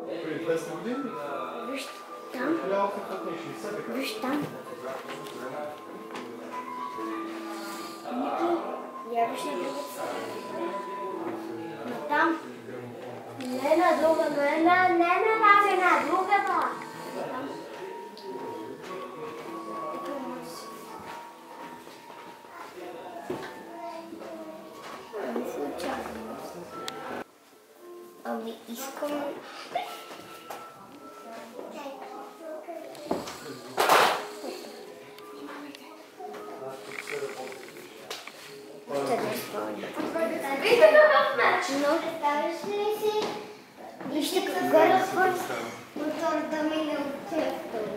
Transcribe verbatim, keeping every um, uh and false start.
Преди двеста години? Виж там. Виж там. Ники, вярваш на другата страна? Но там. Не на друга, не на, не на тази, на другата. Там. Ами случайно. Ами искам... Вижте какъв начин, но представиш ли си? Вижте как горе пърс, моторът да мине от цялото.